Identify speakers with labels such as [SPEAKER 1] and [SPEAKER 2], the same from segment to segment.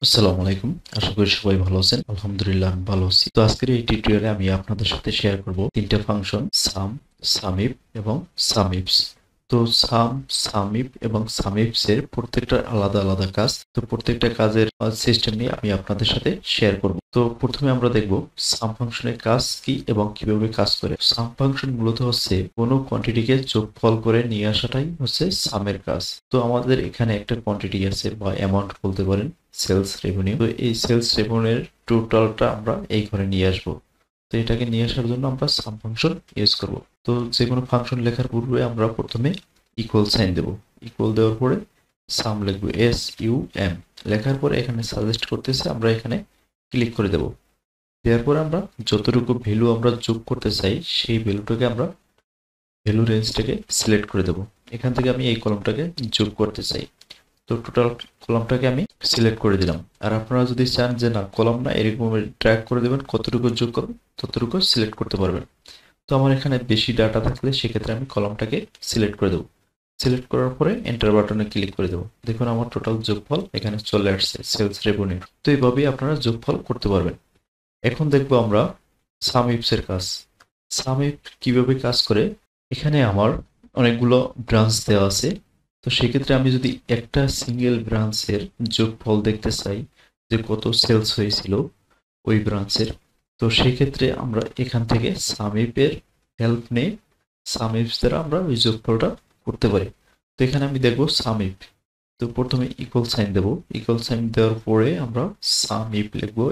[SPEAKER 1] আসসালামু আলাইকুম। আশা করি সবাই ভালো আছেন। আলহামদুলিল্লাহ আমি ভালো আছি। তো আজকের এই টিউটোরিয়ালে আমি আপনাদের সাথে শেয়ার করব তিনটা ফাংশন সাম, সামিপ এবং সামিপস। তো সাম, সামিপ এবং সামিপস এর প্রত্যেকটা আলাদা আলাদা কাজ। তো প্রত্যেকটা কাজের সিস্টেম নিয়ে আমি আপনাদের সাথে শেয়ার করব। তো প্রথমে আমরা দেখব সাম ফাংশনের কাজ কি এবং কিভাবে কাজ করে। সাম ফাংশন মূলত হচ্ছে কোনো কোয়ান্টিটিকে যোগফল করে নিয়ে আসাটাই হচ্ছে সামের কাজ। তো আমাদের এখানে একটা কোয়ান্টিটি আছে বা অ্যামাউন্ট বলতে পারেন, সেলস রেভিনিউ। তো এই সেলস রেভিনিউর টোটালটা আমরা এই ঘরে নিয়ে আসব। তো এটাকে নিয়ে আসার জন্য আমরা সাম ফাংশন ইউজ করব। তো যে কোনো ফাংশন লেখার পূর্বে আমরা প্রথমে ইকুয়াল সাইন দেব। ইকুয়াল দেওয়ার পরে সাম লিখব, SUM। লেখার পরে এখানে সাজেস্ট করতেছে, আমরা এখানে ক্লিক করে দেব। দেওয়ার পরে আমরা যতটুকু ভ্যালু আমরা যোগ করতে চাই সেই ভ্যালুটাকে আমরা ভ্যালু রেঞ্জটাকে সিলেক্ট করে দেব। এখান থেকে আমি এই কলমটাকে যোগ করতে চাই, তো টোটাল কলামটাকে আমি সিলেক্ট করে দিলাম। আর আপনারা যদি চান যে না কলাম না, এরকম ট্র্যাক করে দেবেন, কতটুকু যোগ করবেন ততটুকু সিলেক্ট করতে পারবেন। তো আমার এখানে বেশি ডাটা থাকলে সেক্ষেত্রে আমি কলামটাকে সিলেক্ট করে দেবো। সিলেক্ট করার পরে এন্টার বাটনে ক্লিক করে দেবো। দেখুন আমার টোটাল যোগফল এখানে চলে আসছে সেলস রেভিনিউ। তো এইভাবেই আপনারা যোগফল করতে পারবেন। এখন দেখবো আমরা সামইফস এর কাজ। সামইফ কিভাবে কাজ করে। এখানে আমার অনেকগুলো ব্রাঞ্চ দেওয়া আছে। তো সেক্ষেত্রে আমি যদি একটা সিঙ্গেল ব্রাঞ্চের যোগফল দেখতে চাই যে কত সেলস হয়েছিল ওই ব্রাঞ্চের, তো সেই ক্ষেত্রে আমরা এখান থেকে সামইফের হেল্প নিয়ে সামইফস দ্বারা আমরা ওই যোগফলটা করতে পারি। তো এখানে আমি দেখবো সামইফ। তো প্রথমে ইকুয়াল সাইন দেবো। ইকুয়াল সাইন দেওয়ার পরে আমরা সামইফ লিখবো,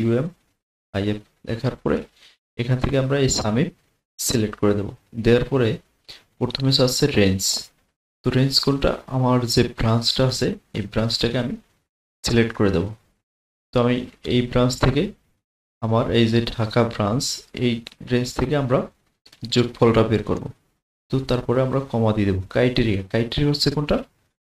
[SPEAKER 1] SUMIF লেখার পরে এখান থেকে আমরা এই সামইফ সিলেক্ট করে দেবো। দেওয়ার পরে প্রথমে আসছে রেঞ্জ। তো রেঞ্জ কোনটা, আমার যে ব্রাঞ্চটা আছে এই ব্রাঞ্চটাকে আমি সিলেক্ট করে দেবো। তো আমি এই ব্রাঞ্চ থেকে আমার এই যে ঢাকা ব্রাঞ্চ, এই রেঞ্জ থেকে আমরা যোগফলটা বের করব। তো তারপরে আমরা কমা দিয়ে দেবো। ক্রাইটেরিয়া, ক্রাইটেরিয়া হচ্ছে কোনটা,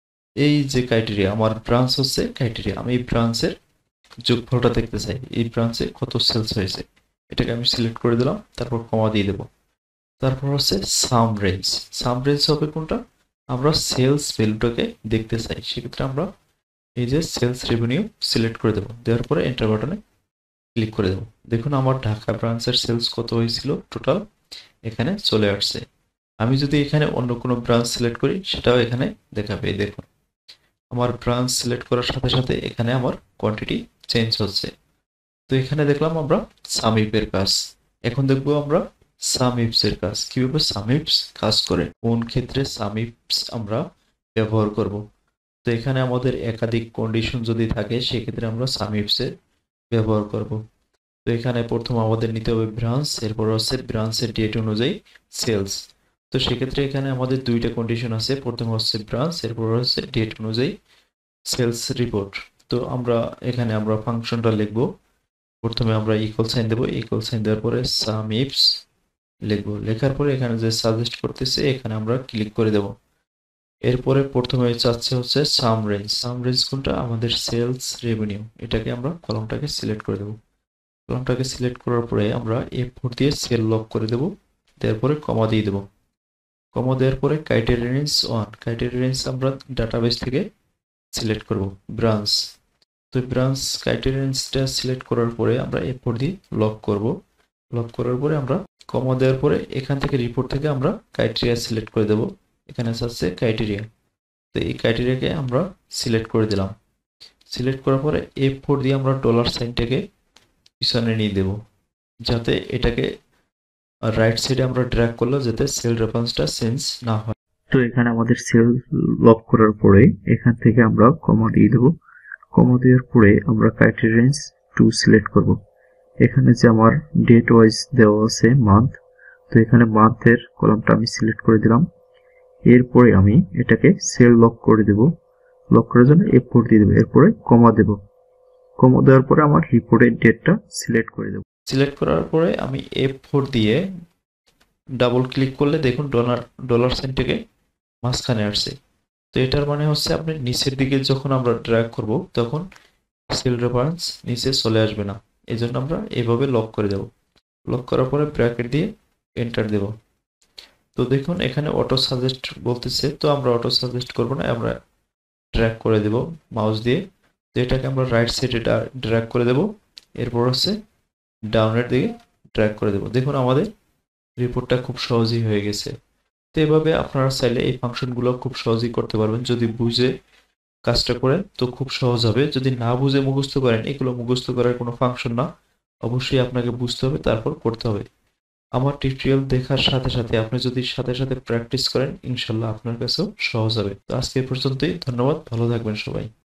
[SPEAKER 1] এই যে ক্রাইটেরিয়া আমার ব্রাঞ্চ হচ্ছে ক্রাইটেরিয়া, আমি এই ব্রাঞ্চের যোগফলটা দেখতে চাই, এই ব্রাঞ্চে কত সেলস হয়েছে, এটাকে আমি সিলেক্ট করে দিলাম, তারপর কমা দিয়ে দেবো। তারপর হচ্ছে সাম রেঞ্জ। সাম রেঞ্জ হবে কোনটা, আমরা সেলস ভ্যালুটাকে দেখতে চাই, সেক্ষেত্রে আমরা এই যে সেলস রেভিনিউ সিলেক্ট করে দেবো। দেওয়ার পরে এন্টার বাটনে ক্লিক করে দেবো। দেখুন আমার ঢাকা ব্রাঞ্চের সেলস কত হয়েছিল টোটাল এখানে চলে আসছে। আমি যদি এখানে অন্য কোনো ব্রাঞ্চ সিলেক্ট করি সেটাও এখানে দেখাবে। দেখুন আমার ব্রাঞ্চ সিলেক্ট করার সাথে সাথে এখানে আমার কোয়ান্টিটি চেঞ্জ হচ্ছে। তো এখানে দেখলাম আমরা সামইফের কাজ। এখন দেখবো আমরা সামইফস এর কাজ, কিভাবে সামইফস কাজ করে, কোন ক্ষেত্রে সামইফস আমরা ব্যবহার করব। তো এখানে আমাদের একাধিক কন্ডিশন যদি থাকে সেক্ষেত্রে আমরা সামইফস এর ব্যবহার করব। তো এখানে প্রথম আমাদের নিতে হবে ব্রাঞ্চ, এরপর হচ্ছে ব্রাঞ্চের ডেট অনুযায়ী সেলস। তো সেক্ষেত্রে এখানে আমাদের দুইটা কন্ডিশন আছে, প্রথম হচ্ছে ব্রাঞ্চ, এরপর হচ্ছে ডেট অনুযায়ী সেলস রিপোর্ট। তো আমরা এখানে আমরা ফাংশনটা লিখবো। প্রথমে আমরা ইকুয়াল সাইন দেবো। ইকুয়াল সাইন দেওয়ার পরে সামইফস লিখবো। লেখার পরে এখানে যে সাজেস্ট করতেছে এখানে আমরা ক্লিক করে দেব। এরপরে প্রথমে চাচ্ছে হচ্ছে সাম রেঞ্জ। সাম রেঞ্জ কোনটা, আমাদের সেলস রেভিনিউ, এটাকে আমরা কলমটাকে সিলেক্ট করে দেবো। কলমটাকে সিলেক্ট করার পরে আমরা F4 দিয়ে সেল লক করে দেবো। দেওয়ার পরে কমা দিয়ে দেবো। কমা দেওয়ার পরে ক্রাইটেরিয়া রেঞ্জ 1, ক্রাইটেরিয়া রেঞ্জ আমরা ডাটাবেস থেকে সিলেক্ট করব ব্রাঞ্চ। তো ব্রাঞ্চ ক্রাইটেরিয়া রেঞ্জটা সিলেক্ট করার পরে আমরা F4 দিয়ে লক করব। লক করার পরে আমরা কমা দেওয়ার পরে এখান থেকে রিপোর্ট থেকে আমরা ক্রাইটেরিয়া সিলেক্ট করে দেব। এখানে আছে ক্রাইটেরিয়া, তো এই ক্রাইটেরিয়াকে আমরা সিলেক্ট করে দিলাম। সিলেক্ট করার পরে F4 দিয়ে আমরা ডলার সাইনটাকে পিছনে নিয়ে দেব, যাতে এটাকে রাইট সাইডে আমরা ড্র্যাগ করলে যাতে সেল রেফারেন্সটা চেঞ্জ না হয়। তো এখানে আমাদের সেল লক করার পরে এখান থেকে আমরা কমা দিয়ে দেব। কমা দেওয়ার পরে আমরা ক্রাইটেরিয়া রেঞ্জ 2 সিলেক্ট করব। এখানে যে আমার ডেট ওয়াইজ দেওয়া আছে মান্থ, তো এখানে মান্থের কলামটা আমি সিলেক্ট করে দিলাম। এরপরে আমি এটাকে সেল লক করে দেব। লক করার জন্য F4 দিয়ে দেবো। এরপরে কমা দেব। কমা দেওয়ার পরে আমার রিপোর্টের ডেটটা সিলেক্ট করে দেব। সিলেক্ট করার পরে আমি F4 দিয়ে ডাবল ক্লিক করলে দেখুন ডলার সাইনটাকে মাঝখানে আসছে। তো এটার মানে হচ্ছে আপনি নিচের দিকে যখন আমরা ড্র্যাগ করব তখন সেল রেফারেন্স নিচে চলে আসবে না, এই জন্য আমরা এইভাবে লক করে দেব। লক করার পরে ব্র্যাকেট দিয়ে এন্টার দেব। তো দেখুন এখানে অটো সাজেস্ট বলতেছে, তো আমরা অটো সাজেস্ট করব না, আমরা ড্র্যাগ করে দেব মাউস দিয়ে। তো এটাকে আমরা রাইট সাইডে ড্র্যাগ করে দেব, এরপর হচ্ছে ডাউনের দিকে ড্র্যাগ করে দেব। দেখুন আমাদের রিপোর্টটা খুব সহজেই হয়ে গেছে। তো এভাবে আপনারা চাইলে এই ফাংশনগুলো খুব সহজেই করতে পারবেন। যদি বুঝে কাজটা করেন তো খুব সহজ হবে। যদি না বুঝে মুখস্থ করেন, এগুলো মুখস্থ করার কোনো ফাংশন না, অবশ্যই আপনাকে বুঝতে হবে, তারপর করতে হবে। আমার টিউটোরিয়াল দেখার সাথে সাথে আপনি যদি সাথে সাথে প্র্যাকটিস করেন, ইনশাল্লাহ আপনার কাছেও সহজ হবে। তো আজকে এই পর্যন্তই। ধন্যবাদ, ভালো থাকবেন সবাই।